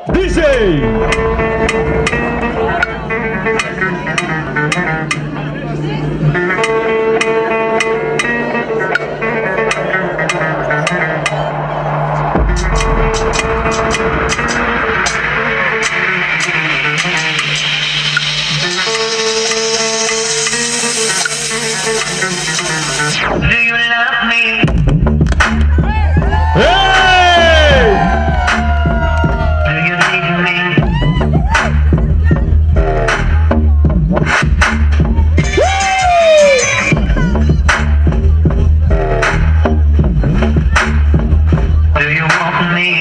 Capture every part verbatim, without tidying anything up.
D J. Do you love me? Hey! Do you need me? Do you want me?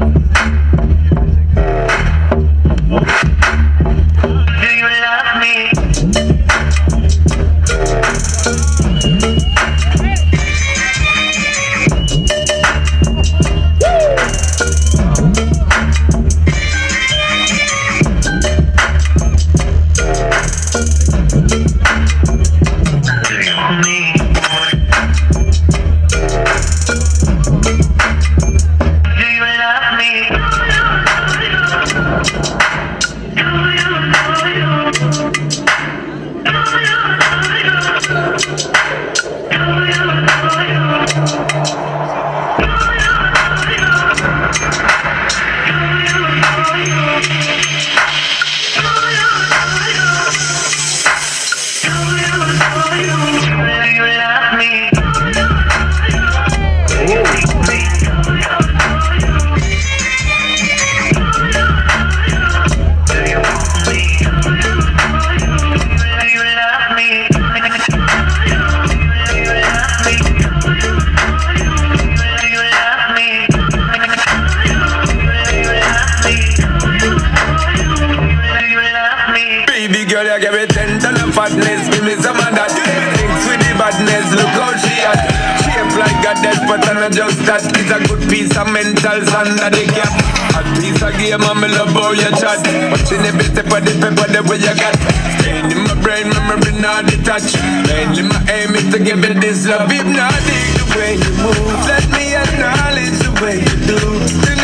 Do you love me? Girl, you give me ten ton of fatness, give me some of that. Thinks with the badness, look how she at. Shape like a death, but I'm not just that. It's a good piece of mentals under the cap. A piece of game, I'm in love how you chat. Watching the best for the paper, the way you got. Staying in my brain, memory not detached. Mainly my aim is to give you this love. If not, dig the way you move. Let me acknowledge the way you do.